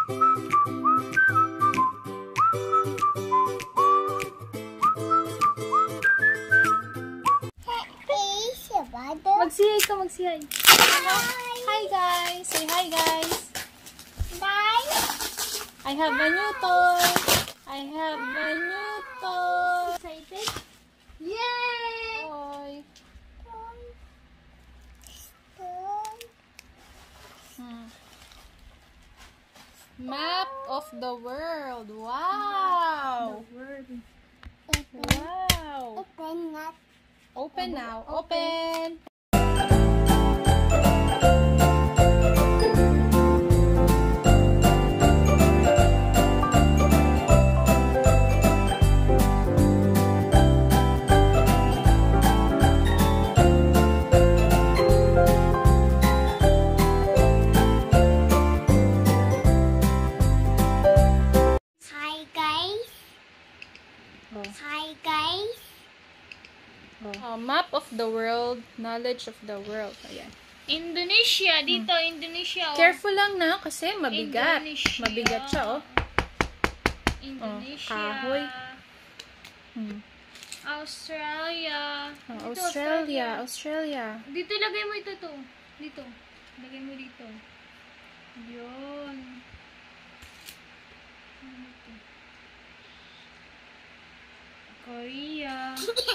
Magsihay ka, magsihay. Hi guys! Say hi guys! Guys! I have a new toy! I have a new toy! Excited? Yay! Toy! Map of the world! Wow! Wow! Open not. Open now! Open! Hi guys. Map of the world, knowledge of the world. Ayan. Indonesia, dito, Indonesia. Oh. Careful lang na kasi mabigat. Indonesia. Mabigat siya, oh. Indonesia. Kahoy. Australia. Dito, Australia. Dito, lagay mo ito to. Dito. Lagay mo dito. Yun. Korea.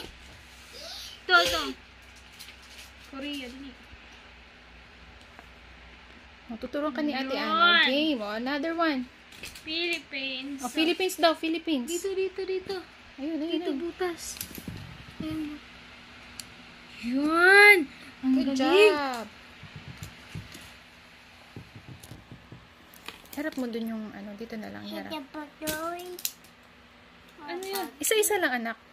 Ito. Korea, dini. Tuturuan ka ni Ate Ana. Game. Another one. Philippines. Philippines daw, Philippines. Dito. Ayun. Dito, butas. Ayun. Yun! Ang Good galing. job. Harap mo dun yung, dito na lang. Harap. Ano yun? Isa-isa lang, anak.